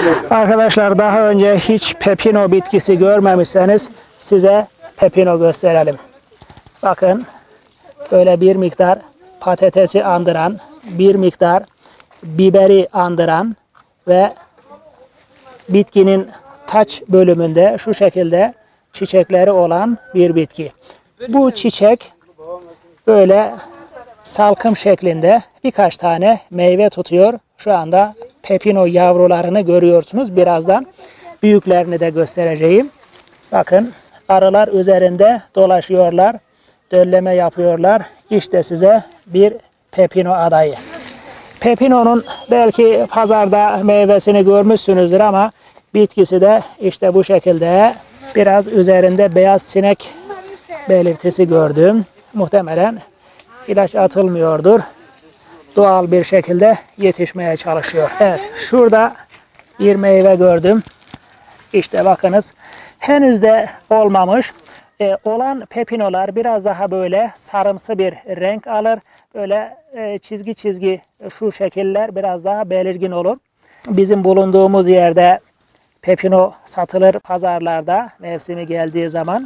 Arkadaşlar daha önce hiç pepino bitkisi görmemişseniz size pepino gösterelim. Bakın böyle bir miktar patatesi andıran, bir miktar biberi andıran ve bitkinin taç bölümünde şu şekilde çiçekleri olan bir bitki. Bu çiçek böyle salkım şeklinde birkaç tane meyve tutuyor. Şu anda pepino yavrularını görüyorsunuz. Birazdan büyüklerini de göstereceğim. Bakın arılar üzerinde dolaşıyorlar. Dölleme yapıyorlar. İşte size bir pepino adayı. Pepinonun belki pazarda meyvesini görmüşsünüzdür ama bitkisi de işte bu şekilde. Biraz üzerinde beyaz sinek belirtisi gördüm. Muhtemelen ilaç atılmıyordur. Doğal bir şekilde yetişmeye çalışıyor. Evet, şurada bir meyve gördüm. İşte bakınız. Henüz de olmamış. Olan pepinolar biraz daha böyle sarımsı bir renk alır. Böyle çizgi çizgi şu şekiller biraz daha belirgin olur. Bizim bulunduğumuz yerde pepino satılır pazarlarda mevsimi geldiği zaman.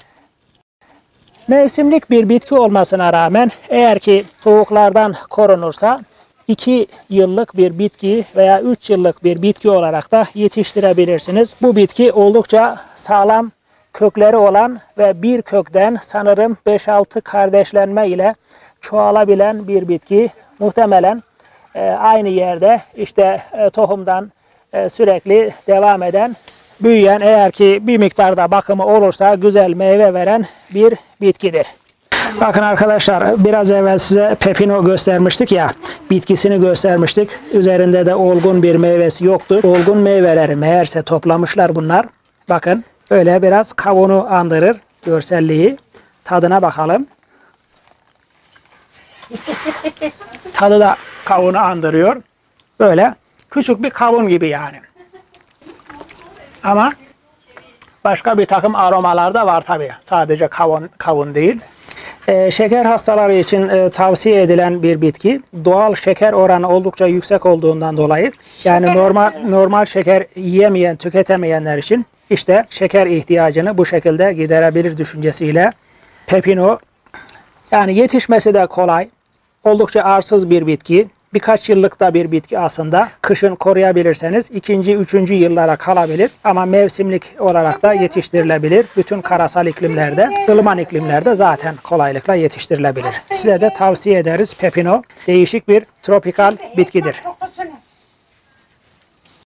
Mevsimlik bir bitki olmasına rağmen eğer ki soğuklardan korunursa 2 yıllık bir bitki veya 3 yıllık bir bitki olarak da yetiştirebilirsiniz. Bu bitki oldukça sağlam kökleri olan ve bir kökten sanırım 5-6 kardeşlenme ile çoğalabilen bir bitki. Muhtemelen aynı yerde işte tohumdan sürekli devam eden, büyüyen, eğer ki bir miktarda bakımı olursa güzel meyve veren bir bitkidir. Bakın arkadaşlar, biraz evvel size pepino göstermiştik ya, bitkisini göstermiştik. Üzerinde de olgun bir meyvesi yoktu. Olgun meyveleri meğerse toplamışlar bunlar. Bakın öyle biraz kavunu andırır görselliği. Tadına bakalım. Tadı da kavunu andırıyor. Böyle küçük bir kavun gibi yani. Ama başka bir takım aromalar da var tabii. Sadece kavun değil. Şeker hastaları için tavsiye edilen bir bitki. Doğal şeker oranı oldukça yüksek olduğundan dolayı, yani normal şeker yiyemeyen, tüketemeyenler için işte şeker ihtiyacını bu şekilde giderebilir düşüncesiyle pepino. Yani yetişmesi de kolay. Oldukça arsız bir bitki. Birkaç yıllık da bir bitki aslında. Kışın koruyabilirseniz 2. 3. yıllara kalabilir ama mevsimlik olarak da yetiştirilebilir. Bütün karasal iklimlerde, ılıman iklimlerde zaten kolaylıkla yetiştirilebilir. Size de tavsiye ederiz pepino. Değişik bir tropikal bitkidir.